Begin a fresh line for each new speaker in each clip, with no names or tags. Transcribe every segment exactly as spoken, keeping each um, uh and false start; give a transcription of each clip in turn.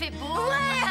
fait beau.
Ouais.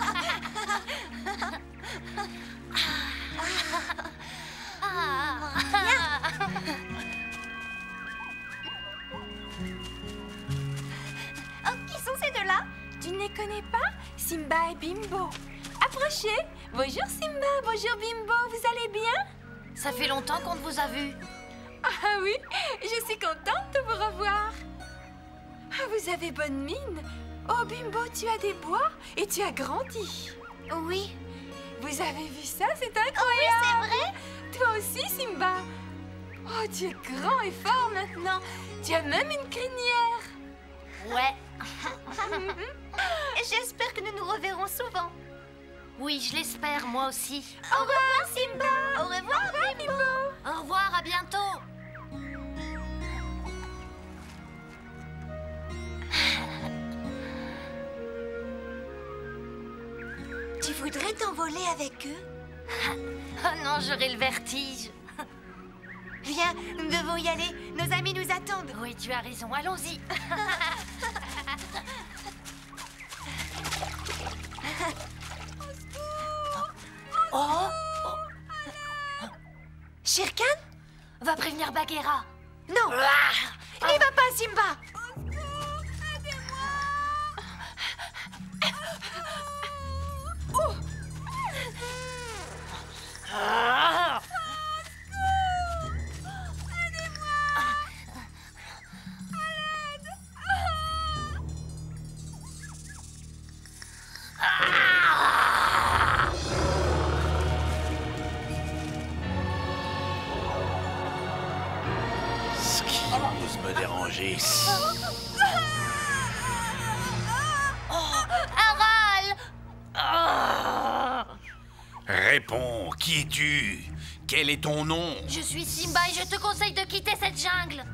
Oh, qui sont ces deux-là? Tu ne les connais pas? Simba et Bimbo. Approchez. Bonjour Simba, bonjour Bimbo, vous allez bien?
Ça fait longtemps qu'on ne vous a vu.
Ah oui, je suis contente de vous revoir. Ah, vous avez bonne mine. Oh Bimbo, tu as des bois et tu as grandi.
Oui.
Vous avez vu ça? C'est incroyable.
Oui, c'est vrai.
Toi aussi Simba. Oh, tu es grand et fort maintenant. Tu as même une crinière.
Ouais.
J'espère que nous nous reverrons souvent.
Oui, je l'espère, moi aussi.
Au revoir, Simba. Au revoir, Bimbo.
Au revoir, à bientôt.
Tu voudrais t'envoler avec eux?
Oh non, j'aurai le vertige.
Viens, nous devons y aller. Nos amis nous attendent.
Oui, tu as raison, allons-y. Oh, oh.
Shere Khan?
Va prévenir Bagheera.
Non.
Ah.
N'y va pas, Simba.
Ah.
Ce qui ose me déranger ici.
Aral. Ah.
Réponds, qui es-tu? Quel est ton nom?
Je suis Simba et je te conseille de quitter cette jungle.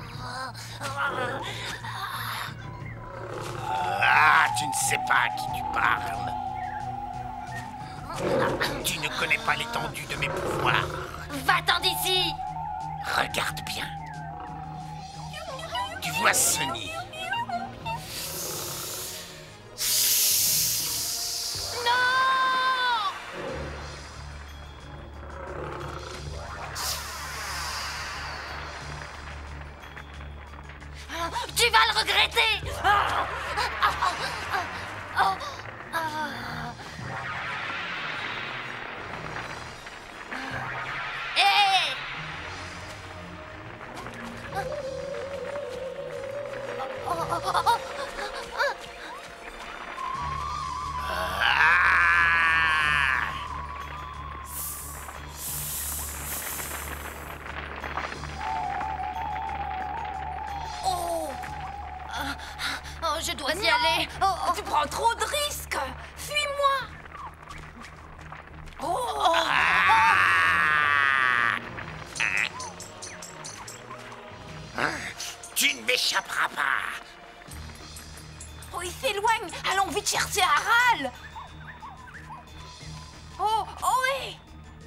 Ah, tu ne sais pas à qui tu parles. Tu ne connais pas l'étendue de mes pouvoirs.
Va-t'en d'ici.
Regarde bien. Tu vois Sunny?
Non. Tu vas le regretter. Ah. Ah. Ah. Ah. Ah. Hé. Oh, oh, oh, oh.
Ah!
Oh. Ah. Oh, je dois y aller. Oh, oh.
Tu prends trop de risques. Fuis-moi.
Oh.
Tu ne m'échapperas pas.
Oh, il s'éloigne. Allons vite chercher Aral. Oh, oh, hé.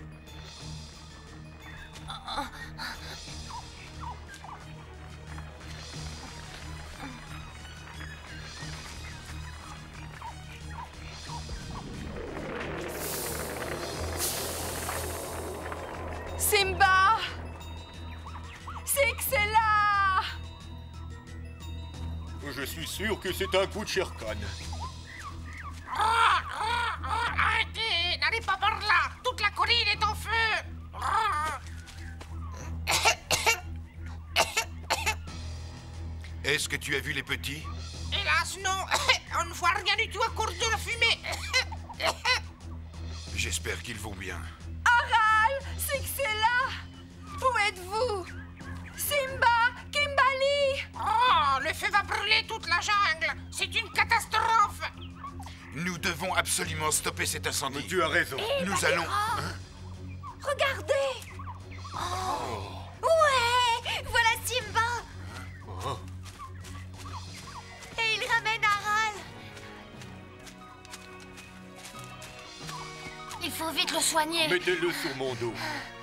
Simba. C'est que c'est là.
Je suis sûr que c'est un coup de Shere Khan.
Ah, ah, ah, arrêtez! N'allez pas par là! Toute la colline est en feu! Ah.
Est-ce que tu as vu les petits?
Hélas, non! On ne voit rien du tout à cause de la fumée!
J'espère qu'ils vont bien.
Aral, c'est que c'est là. Où êtes-vous? Simba, Kimbali.
Oh, le feu va brûler toute la jungle! C'est une catastrophe!
Nous devons absolument stopper cet incendie.
Tu as raison.
Nous allons...
Regardez.
Ouais, voilà Simba.
Oh.
Et il ramène Aral.
Il faut vite le soigner.
Mettez-le sur mon dos.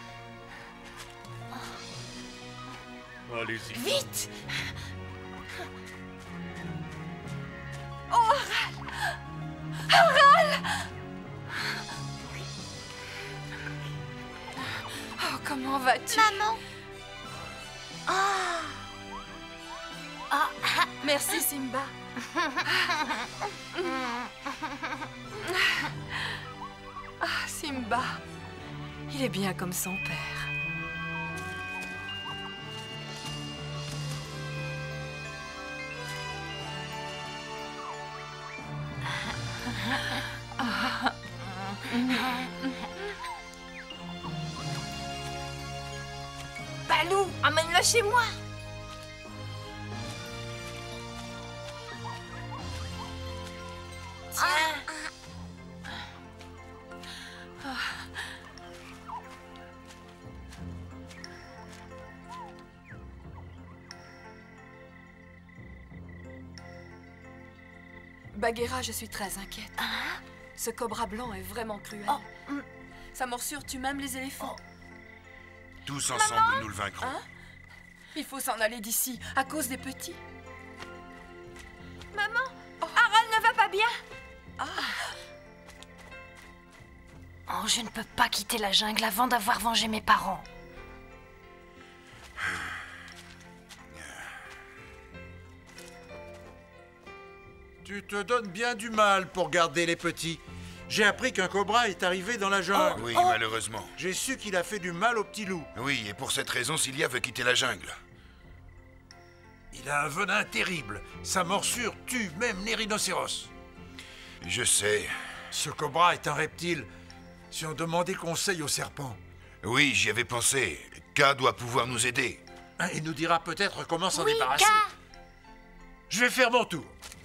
Allez-y.
Vite. Oh, Aral. Aral! Oh, comment vas-tu?
Maman.
Merci, Simba. Ah, Simba. Il est bien comme son père. Balou, emmène-le chez moi. Tiens. Bagheera, je suis très inquiète. Ce cobra blanc est vraiment cruel. Sa morsure tue même les éléphants.
Tous ensemble, nous le vaincrons.
Hein? Il faut s'en aller d'ici, à cause des petits. Maman, Aral ne va pas bien.
Oh, je ne peux pas quitter la jungle avant d'avoir vengé mes parents.
Tu te donnes bien du mal pour garder les petits. J'ai appris qu'un cobra est arrivé dans la jungle.
Oui, malheureusement.
J'ai su qu'il a fait du mal aux petits loups.
Oui, et pour cette raison, Cilia veut quitter la jungle.
Il a un venin terrible. Sa morsure tue même les rhinocéros.
Je sais.
Ce cobra est un reptile. Si on demandait conseil au serpent.
Oui, j'y avais pensé. K doit pouvoir nous aider.
Il nous dira peut-être comment s'en
Oui,
débarrasser.
K.
Je vais faire mon tour.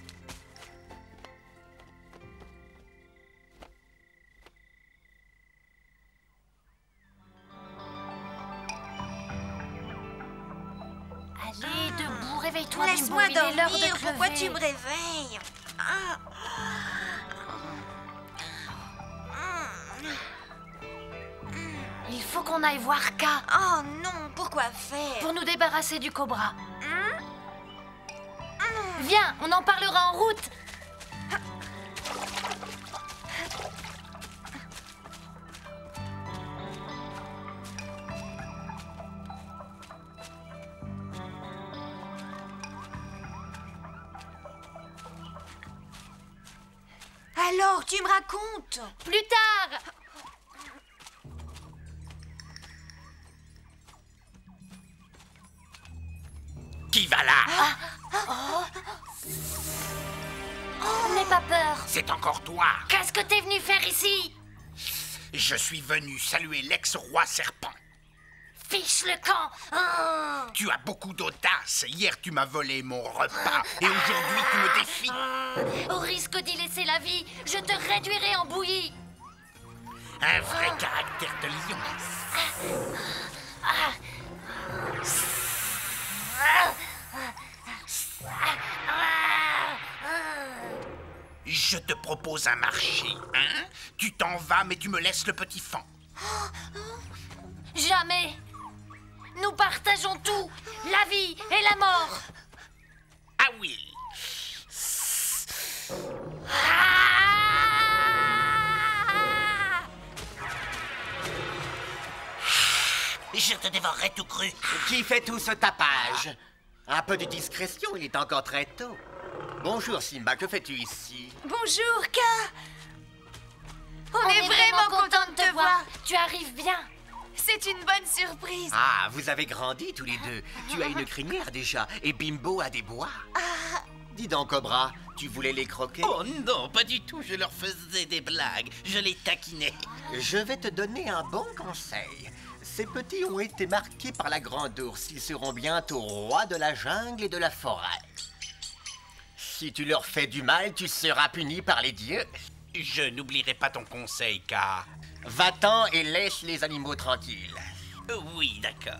Allez, debout, réveille-toi,
Laisse-moi
Bimbo, il est l'heure de
dormir. Pourquoi
crever.
tu me réveilles? Ah.
Il faut qu'on aille voir K
Oh non, pourquoi faire?
pour nous débarrasser du cobra. Viens, on en parlera en route.
Alors, tu me racontes?
Plus tard.
Qui va là?
N'aie pas peur.
C'est encore toi.
Qu'est-ce que t'es venu faire ici?
Je suis venu saluer l'ex-roi serpent.
Fiche le camp. Oh.
Tu as beaucoup d'audace. Hier, tu m'as volé mon repas. Et aujourd'hui, tu me défies.
Au risque d'y laisser la vie, je te réduirai en bouillie.
Un vrai caractère de lionesse. Je te propose un marché, hein? Tu t'en vas, mais tu me laisses le petit fan.
Jamais. Nous partageons tout, la vie et la mort.
Ah oui. Je te dévorerai tout cru.
Qui fait tout ce tapage? Un peu de discrétion, il est encore très tôt. Bonjour Simba, que fais-tu ici?
Bonjour, K. On,
On
est,
est
vraiment content de te voir.
Tu arrives bien.
C'est une bonne surprise.
Ah, vous avez grandi tous les deux. Tu as une crinière déjà, et Bimbo a des bois. Dis donc, Cobra, tu voulais les croquer?
Oh non, pas du tout. Je leur faisais des blagues. Je les taquinais.
Je vais te donner un bon conseil. Ces petits ont été marqués par la grande ours. Ils seront bientôt rois de la jungle et de la forêt. Si tu leur fais du mal, tu seras puni par les dieux.
Je n'oublierai pas ton conseil, car...
Va-t'en et laisse les animaux tranquilles.
Oui, d'accord.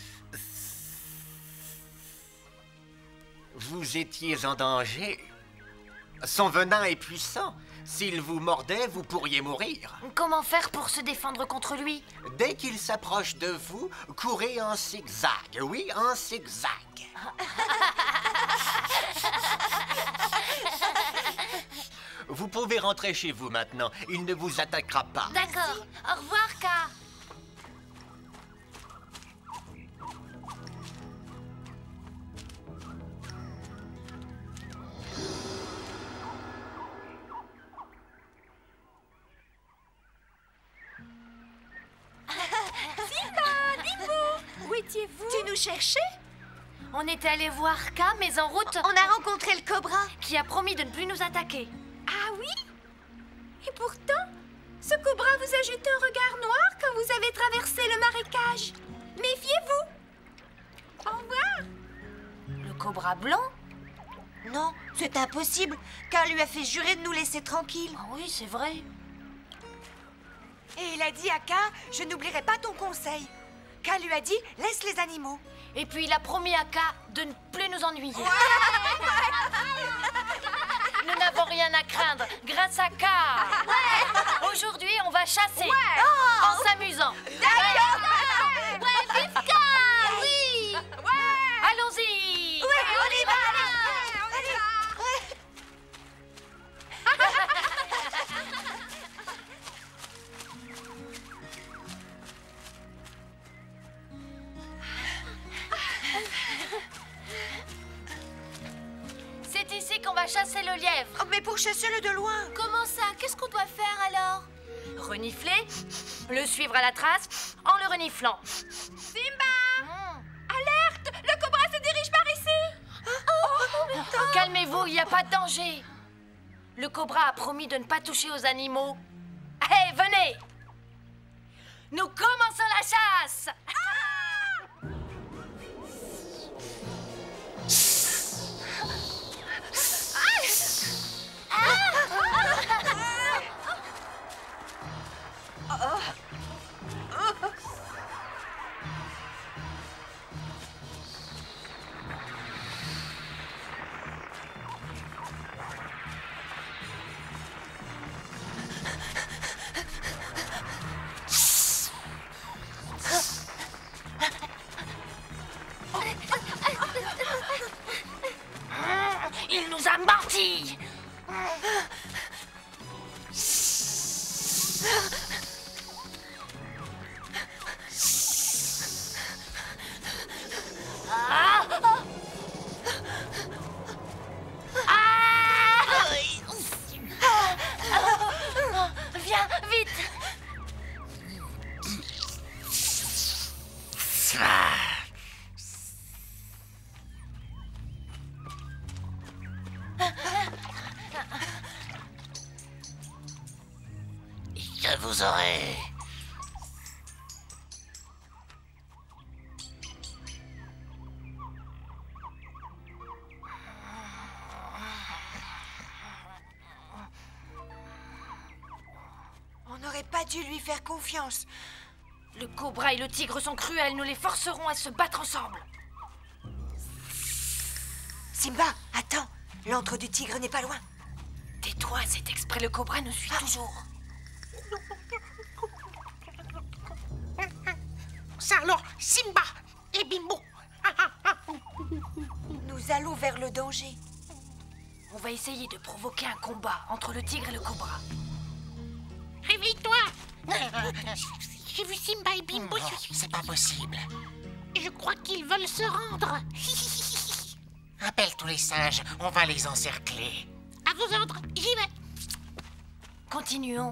Vous étiez en danger. Son venin est puissant. S'il vous mordait, vous pourriez mourir.
Comment faire pour se défendre contre lui?
Dès qu'il s'approche de vous, courez en zigzag. Oui, en zigzag. Vous pouvez rentrer chez vous maintenant. Il ne vous attaquera pas.
D'accord. Au revoir, K.
Où étiez-vous?
Tu nous cherchais? On était allé voir K, mais en route,
On a rencontré le cobra.
qui a promis de ne plus nous attaquer.
Ah oui? Et pourtant, ce cobra vous a jeté un regard noir quand vous avez traversé le marécage. Méfiez-vous. Au revoir.
Le cobra blanc?
Non, c'est impossible, car lui a fait jurer de nous laisser tranquilles.
Ah oui, c'est vrai.
Et il a dit à K, je n'oublierai pas ton conseil. K lui a dit, laisse les animaux.
Et puis il a promis à K de ne plus nous ennuyer. Nous n'avons rien à craindre grâce à K. Aujourd'hui, on va chasser en s'amusant. Ouais, vive K, oui. Allons-y.
on y va.
C'est ici qu'on va chasser le lièvre.
Oh, mais pour chasser-le de loin.
Comment ça? Qu'est-ce qu'on doit faire alors? Renifler, le suivre à la trace en le reniflant.
Simba! Alerte! Le cobra se dirige par ici!
Calmez-vous, il n'y a pas de danger. Le cobra a promis de ne pas toucher aux animaux. Hé, venez! Nous commençons la chasse! Il nous a menti! Ah! Ah! Viens, vite!
Je vous aurai.
On n'aurait pas dû lui faire confiance.
Le cobra et le tigre sont cruels, nous les forcerons à se battre ensemble.
Simba, attends. L'antre du tigre n'est pas loin.
Tais-toi, c'est exprès, le cobra nous suit toujours.
Ça alors, Simba et Bimbo.
Nous allons vers le danger.
On va essayer de provoquer un combat entre le tigre et le cobra.
Réveille-toi. J'ai vu Simba et Bimbo.
C'est pas possible.
Je crois qu'ils veulent se rendre.
Appelle tous les singes, on va les encercler.
À vos ordres, j'y vais.
Continuons.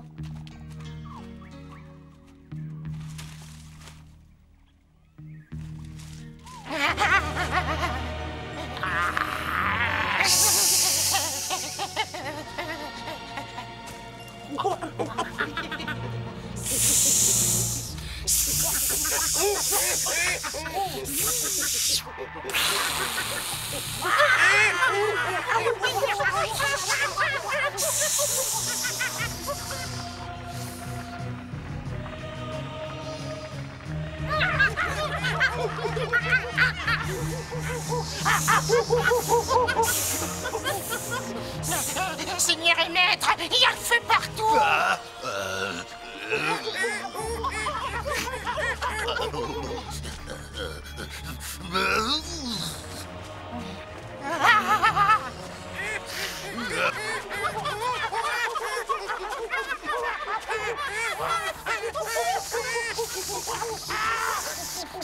Seigneur et maître, il y a le feu partout.
Ah, euh,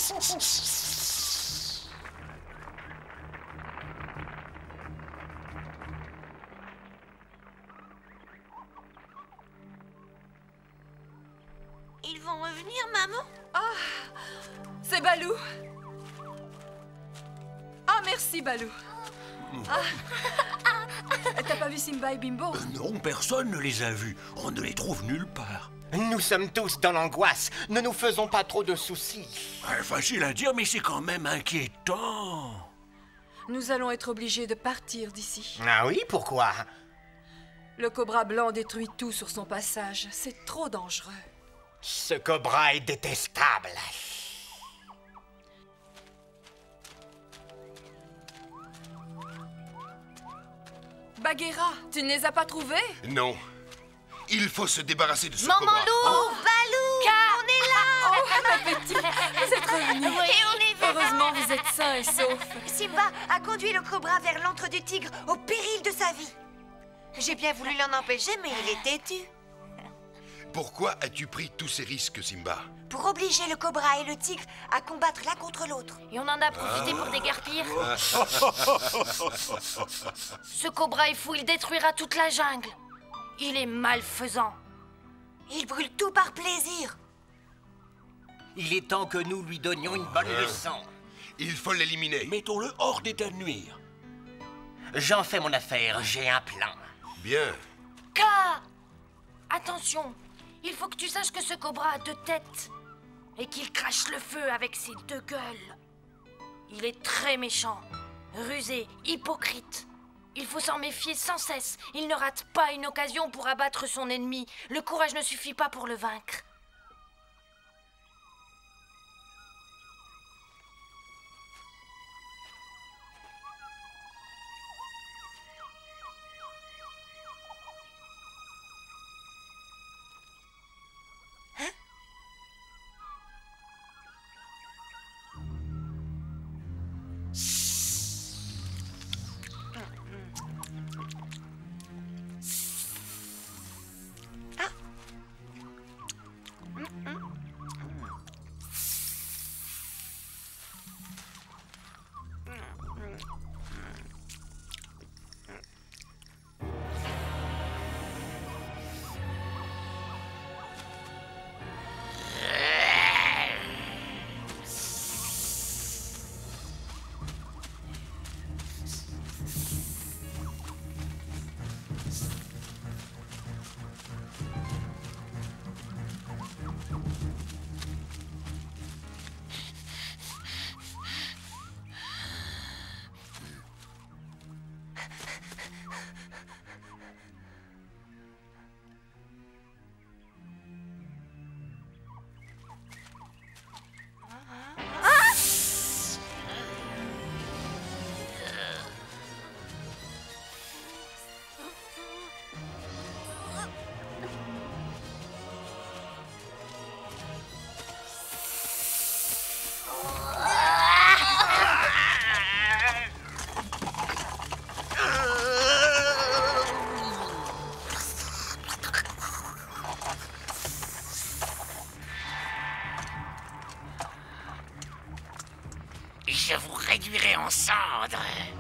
Ils vont revenir, maman?
Ah, c'est Balou. Ah, merci, Balou. Ah. T'as pas vu Simba et Bimbo?
Non, personne ne les a vus. On ne les trouve nulle part.
Nous sommes tous dans l'angoisse. Ne nous faisons pas trop de soucis.
Ouais, facile à dire, mais c'est quand même inquiétant.
Nous allons être obligés de partir d'ici.
Ah oui, pourquoi?
Le cobra blanc détruit tout sur son passage. C'est trop dangereux.
Ce cobra est détestable.
Bagheera, tu ne les as pas trouvés?
Non. Il faut se débarrasser de ce
Maman
cobra.
Loup!
Oh, Balou!
Car-
On est là!
Oh, ma petite, vous êtes revenus.
Et on est venu!
Heureusement, vous êtes sains et saufs.
Simba a conduit le cobra vers l'antre du tigre au péril de sa vie. J'ai bien voulu l'en empêcher, mais il est têtu.
Pourquoi as-tu pris tous ces risques, Simba?
Pour obliger le cobra et le tigre à combattre l'un contre l'autre.
Et on en a profité pour déguerpir. Ce cobra est fou, il détruira toute la jungle. Il est malfaisant.
Il brûle tout par plaisir.
Il est temps que nous lui donnions une bonne leçon.
Il faut l'éliminer.
Mettons-le hors d'état de nuire.
J'en fais mon affaire, j'ai un plan.
Bien.
K. Attention, il faut que tu saches que ce cobra a deux têtes et qu'il crache le feu avec ses deux gueules. Il est très méchant, rusé, hypocrite. Il faut s'en méfier sans cesse. Il ne rate pas une occasion pour abattre son ennemi. Le courage ne suffit pas pour le vaincre.
Je vous réduirai en cendres.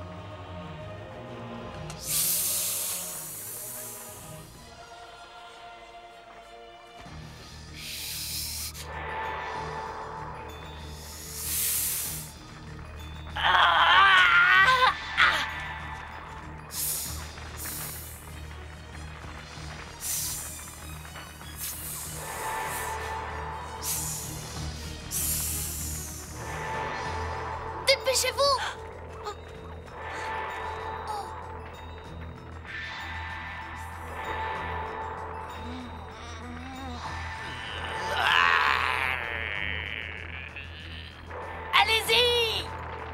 Dépêchez-vous! Allez-y!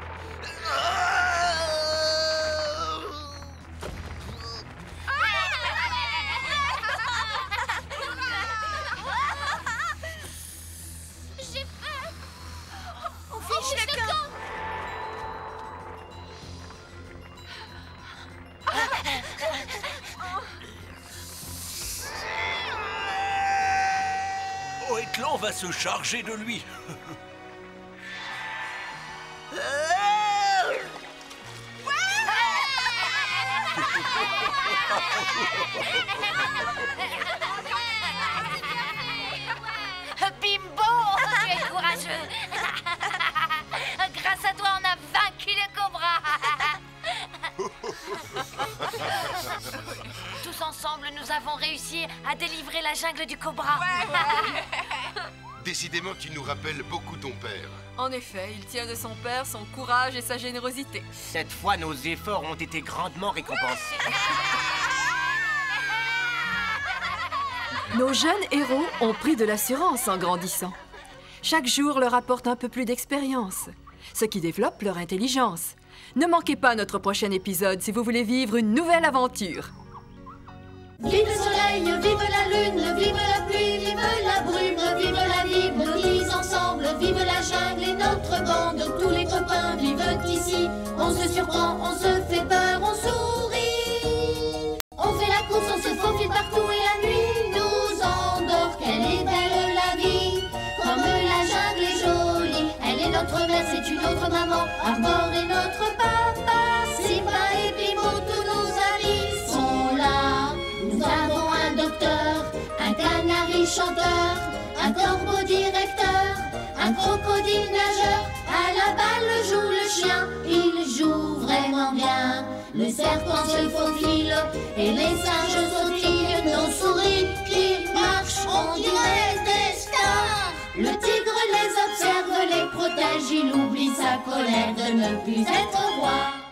J'ai peur!
On fiche le camp!
Oetlan va se charger de lui.
Bimbo, tu es courageux. Grâce à toi, on a vaincu le cobra. Tous ensemble, nous avons réussi à délivrer la jungle du cobra.
Décidément, tu nous rappelles beaucoup ton père.
En effet, il tient de son père son courage et sa générosité.
Cette fois, nos efforts ont été grandement récompensés.
Nos jeunes héros ont pris de l'assurance en grandissant. Chaque jour leur apporte un peu plus d'expérience, ce qui développe leur intelligence. Ne manquez pas notre prochain épisode si vous voulez vivre une nouvelle aventure.
Vive le soleil, vive la lune, vive la pluie, vive la brume, vive la vie, nous vivons ensemble, vive la jungle et notre bande, tous les copains vivent ici. On se surprend, on se fait peur, on sourit. On fait la course, on se faufile partout et la nuit nous endort. Quelle est belle la vie, comme la jungle est jolie. Elle est notre mère, c'est une autre maman, Arbor est notre papa. Simba et Bimbo, tous nos amis sont là. Nous avons un docteur, un canari chanteur, un corbeau directeur, un crocodile nageur. À la balle joue le chien, il joue vraiment bien. Le serpent se faufile et les singes sautillent. Nos souris qui marchent, on dirait des stars. Le tigre les observe, les protège, il oublie sa colère de ne plus être roi.